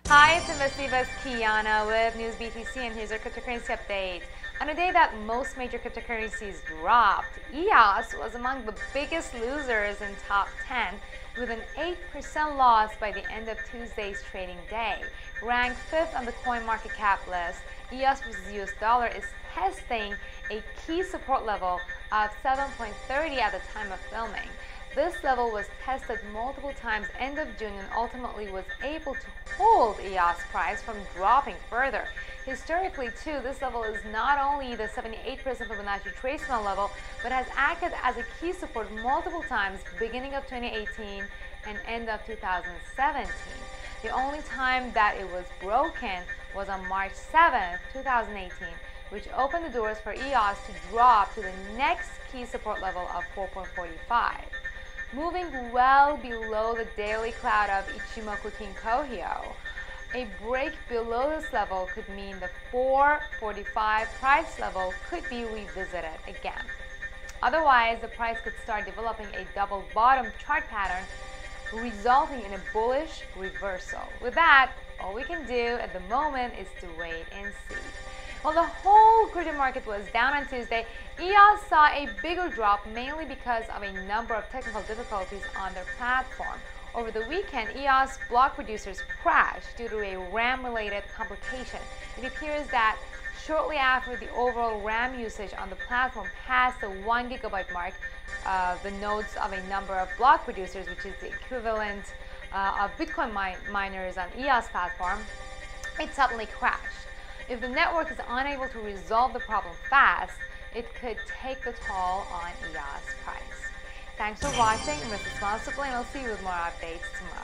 Hi, it's Investiva's Kiana with News BTC, and here's our cryptocurrency update. On a day that most major cryptocurrencies dropped, EOS was among the biggest losers in top 10 with an 8% loss by the end of Tuesday's trading day. Ranked 5th on the CoinMarketCap list, EOS versus US dollar is testing a key support level of 7.30 at the time of filming. This level was tested multiple times end of June and ultimately was able to hold EOS price from dropping further. Historically, too, this level is not only the 78% Fibonacci retracement level, but has acted as a key support multiple times beginning of 2018 and end of 2017. The only time that it was broken was on March 7, 2018, which opened the doors for EOS to drop to the next key support level of 4.45. Moving well below the daily cloud of Ichimoku Kinko-hyo, a break below this level could mean the 445 price level could be revisited again. Otherwise, the price could start developing a double bottom chart pattern, resulting in a bullish reversal. With that, all we can do at the moment is to wait and see. While the whole crypto market was down on Tuesday, EOS saw a bigger drop mainly because of a number of technical difficulties on their platform. Over the weekend, EOS block producers crashed due to a RAM-related complication. It appears that shortly after the overall RAM usage on the platform passed the 1 GB mark, the nodes of a number of block producers, which is the equivalent of Bitcoin miners on EOS platform, it suddenly crashed. If the network is unable to resolve the problem fast, it could take the toll on EOS price. Thanks for watching. I'm Responsibly, and I'll see you with more updates tomorrow.